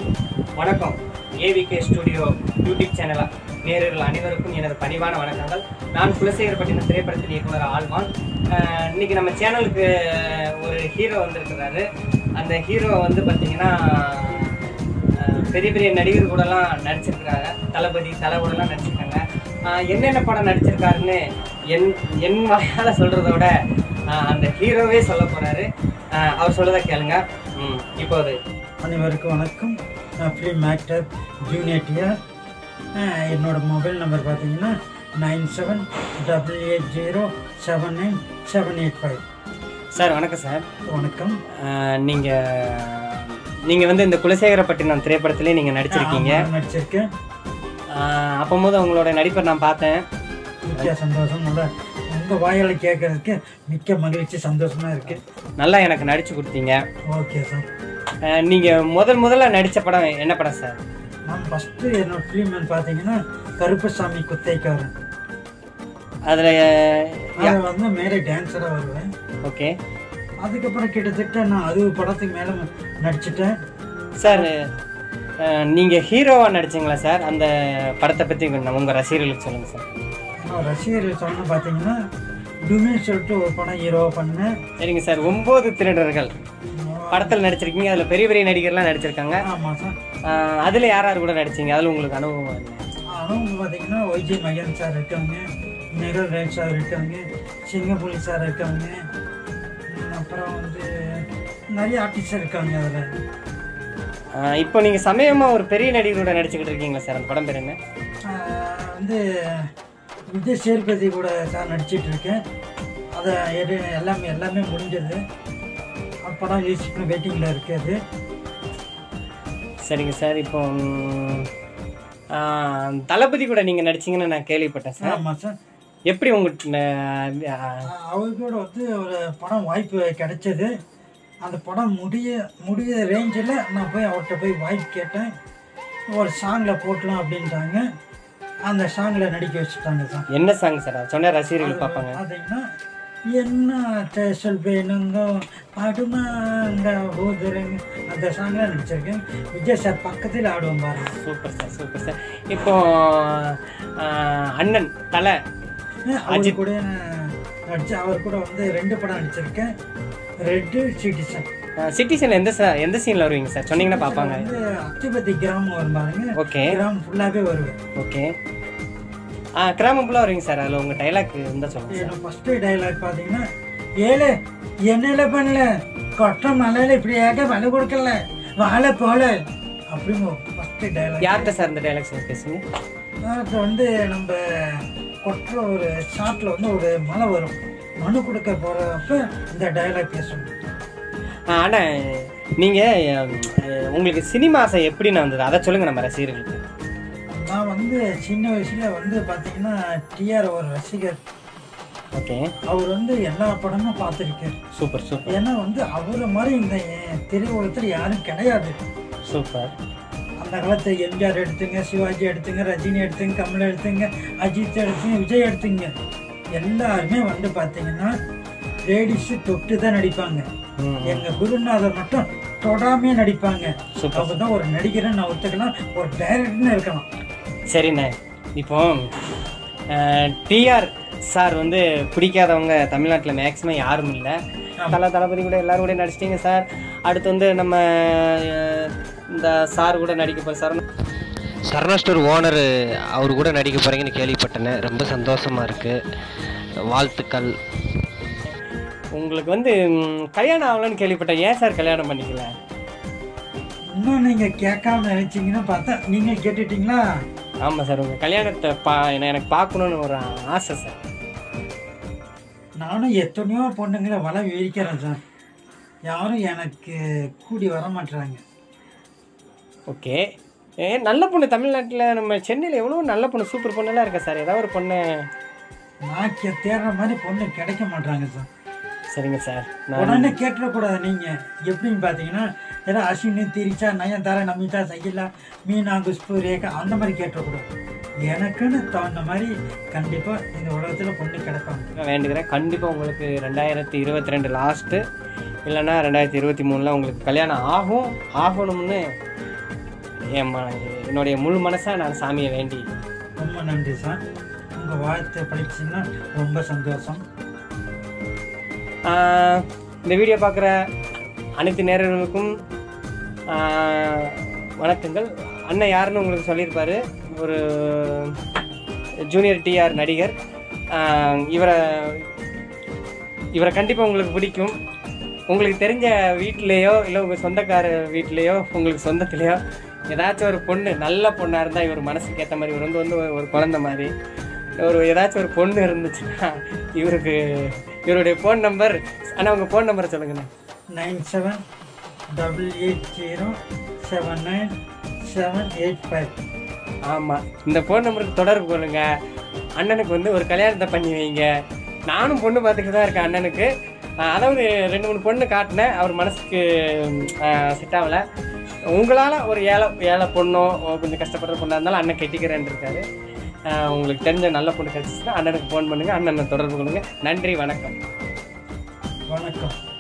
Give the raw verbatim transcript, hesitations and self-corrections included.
வணக்கம். AVK studio YouTube channel நேயர்கள் அனைவருக்கும் எனது பணிவான வணக்கங்கள். நான் குலசேகரப்பட்டினம் திரைப்படத்தின் இயக்குனர் ஆழ்வான். இன்னைக்கு நம்ம சேனலுக்கு ஒரு ஹீரோ வந்திருக்கிறாரு. அந்த ஹீரோ வந்து பார்த்தீங்கன்னா பெரிய பெரிய நடிகர் கூடலாம் நடிச்சிருக்கிறாங்க. தளபதி தலை கூடலாம் நடிச்சிருக்காங்க. என்னென்ன படம் நடிச்சிருக்காருன்னு என் என் வாயால் சொல்கிறத விட அந்த ஹீரோவே சொல்ல போகிறாரு. அவர் சொல்லதை கேளுங்க. இப்போது அனைவருக்கும் வணக்கம். நான் ஃபிலிம் ஆக்டர் ஜூனியர். என்னோட மொபைல் நம்பர் பார்த்தீங்கன்னா nine seven double eight zero seven nine seven eight five. Sir வணக்கம் சார். வணக்கம். நீங்கள் நீங்கள் வந்து இந்த குலசேகரப்பட்டினம் திரைப்படத்திலே நீங்கள் நடிச்சிருக்கீங்க. நடிச்சிருக்கேன். அப்போது உங்களோட நடிப்பை நான் பார்த்தேன். மிக்க சந்தோஷம். நல்லா உங்கள் வாயால் கேட்கறதுக்கு மிக்க மகிழ்ச்சி, சந்தோஷமாக இருக்குது. நல்லா எனக்கு நடித்து கொடுத்தீங்க. Okay sir. நீங்கள் முதல் முதல்ல நடித்த படம் என்ன படம் சார்? நான் ஃபஸ்ட்டு என்னோட ஃபிலிம் பார்த்தீங்கன்னா கருப்பசாமி குத்தைக்காரன். அதில் அதில் வந்து மேலே டான்ஸராக வருவேன். ஓகே. அதுக்கப்புறம் கிட்டத்தட்ட நான் அது படத்துக்கு மேலே நடிச்சிட்டேன். சார் நீங்கள் ஹீரோவாக நடிச்சிங்களா சார்? அந்த படத்தை பற்றி உங்கள் ரசிகர்களுக்கு சொல்லுங்கள் சார். நான் ரசிகர்கள் சொல்லணும்னு பார்த்தீங்கன்னா டுமின்னு சொல்லிட்டு ஒரு படம் ஹீரோவாக பண்ணேன். சரிங்க சார். ஒம்பது திருடர்கள் படத்தில் நடிச்சிருக்கீங்க. அதில் பெரிய பெரிய நடிகர்லாம் நடிச்சிருக்காங்க. ஆமாம் சார். அதில் யார் யார் கூட நடிச்சிங்க? அதில் உங்களுக்கு அனுபவம் இல்லை? அனுபவம் பார்த்தீங்கன்னா ஒய்ஜி மகன் சார் இருக்காங்க, நிகழ் ரேட் சார் இருக்காங்க, சிங்கப்புலி சார் இருக்காங்க, அப்புறம் வந்து நிறைய ஆர்டிஸ்ட் இருக்காங்க. அதில் இப்போ நீங்கள் சமயமாக ஒரு பெரிய நடிகரோட நடிச்சுக்கிட்டு இருக்கீங்களா சார்? அந்த படம் பேர் என்ன? வந்து விஜய் சேதுபதி கூட சார் நடிச்சிட்டு இருக்கேன். அதை எது எல்லாமே எல்லாமே முடிஞ்சது. படம் ரிலீஸ் பண்ண வெயிட்டிங்கில் இருக்குது. சரிங்க சார். இப்போ தளபதி கூட நீங்கள் நடிச்சிங்கன்னு நான் கேள்விப்பட்டேன் சார். ஆமாம் சார். எப்படி உங்கள்கிட்ட அவங்க கூட வந்து ஒரு படம் வாய்ப்பு கிடைச்சது. அந்த படம் முடிய முடிய ரேஞ்சில் நான் போய் அவர்கிட்ட போய் வாய்ப்பு கேட்டேன். ஒரு சாங்கில் போட்டலாம் அப்படின்ட்டாங்க. அந்த சாங்கில் நடிக்க வச்சுட்டாங்க சார். என்ன சாங் சார்? சொன்ன ரசிகர்கள் பார்ப்பாங்க. பார்த்தீங்கன்னா என்ன சொல்வேனுங்க பாடுமாங்க போதுறங்க அந்த சாங்லாம் நடிச்சிருக்கேன். விஜய் சார் பக்கத்தில் ஆடுவோம் பாருங்க. Super sir, super sir. இப்போ அண்ணன் தலை அஜித் கூட நடிச்சு அவர் கூட வந்து ரெண்டு படம் நடிச்சிருக்கேன். Red Citizen. சிட்டிசன் எந்த சார் எந்த சீனில் வருவீங்க சார்? சொன்னீங்கன்னா பார்ப்பாங்க. வந்து அத்திபதி கிராமம் வரும் பாருங்க. ஓகே. கிராமம் ஃபுல்லாகவே வருவேன். ஓகே. ஆ கிராமம் ஃபுல்லாக வருவீங்க சார். அதில் உங்கள் டைலாக் இருந்தால் சொல்லுங்கள். என்னோட ஃபஸ்ட்டு டைலாக் பார்த்தீங்கன்னா, ஏழு என்னையில பண்ணல கொற்ற மலையில் இப்படியாக வலை கொடுக்கல வாழை போல அப்படின்னு ஃபஸ்ட்டு டைலாக். யார்கிட்ட சார் இந்த டைலாக் சார் பேசுங்க? அது வந்து நம்ம கொற்ற ஒரு ஷாட்டில் வந்து ஒரு மலை வரும், மனு கொடுக்க போகிறப்ப இந்த டைலாக் பேசணும். ஆனால் நீங்கள் உங்களுக்கு சினிமா ஆசை எப்படின்னு வந்தது அதை சொல்லுங்கள் நம்ம ரசிகர்களுக்கு. நான் வந்து சின்ன வயசில் வந்து பார்த்தீங்கன்னா டிஆர் ஒரு ரசிகர். ஓகே. அவர் வந்து எல்லா படமும் பார்த்துருக்கார். Super super. ஏன்னா வந்து அவரை மாதிரி இந்த திரையுலகத்தில் யாரும் கிடையாது. சூப்பர். அந்த காலத்தில் எம்ஜிஆர் எடுத்துங்க, சிவாஜி எடுத்துங்க, ரஜினி எடுத்துங்க, கமல் எடுத்துங்க, அஜித் எடுத்துங்க, விஜய் எடுத்துங்க, எல்லாருமே வந்து பார்த்தீங்கன்னா லேடிஸு தொட்டு தான் நடிப்பாங்க. எங்கள் குருநாதர் மட்டும் தொடாமே நடிப்பாங்க. அப்போதான் ஒரு நடிகரை நான் ஒத்துக்கலாம், ஒரு டைரக்டர்னு இருக்கலாம். சரிண்ணே. இப்போ டிஆர் சார் வந்து பிடிக்காதவங்க தமிழ்நாட்டில் மேக்ஸிமம் யாரும் இல்லை. தலை தளபதி கூட எல்லாரும் கூட நடிச்சிட்டிங்க சார். அடுத்து வந்து நம்ம இந்த சார் கூட நடிக்க போகிற சார் சரணா ஸ்டோர் ஓனர் அவர் கூட நடிக்க போகிறீங்கன்னு கேள்விப்பட்டேன். ரொம்ப சந்தோஷமாக இருக்குது. வாழ்த்துக்கள். உங்களுக்கு வந்து கல்யாணம் ஆகலன்னு கேள்விப்பட்டேன். ஏன் சார் கல்யாணம் பண்ணிக்கல? இன்னும் நீங்கள் கேட்காம நினைச்சிங்கன்னா பார்த்தா நீங்கள் கேட்டுட்டீங்களா? ஆமாம் சார். உங்கள் கல்யாணத்தை பா எனக்கு பார்க்கணுன்னு ஒரு ஆசை சார். நானும் எத்தனையோ பொண்ணுங்களை வலை விரிக்கிறேன் சார். யாரும் எனக்கு கூடி வர மாட்டுறாங்க. ஓகே. ஏ நல்ல பொண்ணு தமிழ்நாட்டில் நம்ம சென்னையில் எவ்வளோ நல்ல பொண்ணு சூப்பர் பொண்ணுலாம் இருக்கா சார்? ஏதாவது ஒரு பொண்ணு நான் தேடுற மாதிரி பொண்ணு கிடைக்க மாட்டாங்க சார். சரிங்க சார். உடனே கேட்டுறக்கூடாது. நீங்கள் எப்படின்னு பார்த்தீங்கன்னா ஏன்னா அஸ்வினி, திரிச்சா, நயன்தாரா, நமிதா, சகிலா, மீனா, குஷ்பு, ரேகா அந்த மாதிரி கேட்டுறக்கூடாது. எனக்குன்னு தகுந்த மாதிரி கண்டிப்பாக இந்த உலகத்தில் பொண்ணு கிடைப்பாங்க வேண்டுகிறேன். கண்டிப்பாக உங்களுக்கு ரெண்டாயிரத்தி இருபத்தி ரெண்டு லாஸ்ட்டு இல்லைன்னா ரெண்டாயிரத்தி இருபத்தி மூணில் உங்களுக்கு கல்யாணம் ஆகும் ஆகணும்னு என் ம என்னுடைய முழு மனசாக நான் சாமியை வேண்டி. ரொம்ப நன்றி சார். உங்கள் வாழ்த்து படிச்சுன்னா ரொம்ப சந்தோஷம். இந்த வீடியோ பார்க்குற அனைத்து நேயர்களுக்கும் வணக்கங்கள். அண்ணன் யாருன்னு உங்களுக்கு சொல்லியிருப்பார். ஒரு ஜூனியர் டிஆர் நடிகர். இவரை இவரை கண்டிப்பாக உங்களுக்கு பிடிக்கும். உங்களுக்கு தெரிஞ்ச வீட்டிலையோ இல்லை உங்கள் சொந்தக்கார வீட்லேயோ உங்களுக்கு சொந்தத்துலேயோ ஏதாச்சும் ஒரு பொண்ணு நல்ல பொண்ணாக இருந்தால் இவர் மனசுக்கு ஏற்ற மாதிரி இவர் வந்து வந்து ஒரு குழந்தை மாதிரி ஒரு ஏதாச்சும் ஒரு பொண்ணு இருந்துச்சுன்னா இவருக்கு இவருடைய ஃபோன் நம்பர். ஆனால் உங்கள் ஃபோன் நம்பரை சொல்லுங்கண்ணா. Nine seven double eight zero seven nine seven eight five. ஆமாம், இந்த ஃபோன் நம்பருக்கு தொடர்பு கொள்ளுங்க. அண்ணனுக்கு வந்து ஒரு கல்யாணத்தை பண்ணி வைங்க. நானும் பொண்ணு பார்த்துக்கிட்டு தான் இருக்கேன் அண்ணனுக்கு. அதாவது ரெண்டு மூணு பொண்ணு காட்டினேன், அவர் மனசுக்கு செட் ஆகலை. உங்களால் ஒரு ஏழை ஏழை பொண்ணோ கொஞ்சம் கஷ்டப்படுற பொண்ணாக இருந்தாலும் அண்ணன் கெட்டிக்கிறேன் இருக்காரு. உங்களுக்கு தெரிஞ்ச நல்ல பொண்ணு கிடச்சிச்சுன்னா அண்ணனுக்கு ஃபோன் பண்ணுங்கள், அண்ணனை தொடர்பு கொள்ளுங்கள். நன்றி, வணக்கம். வணக்கம்.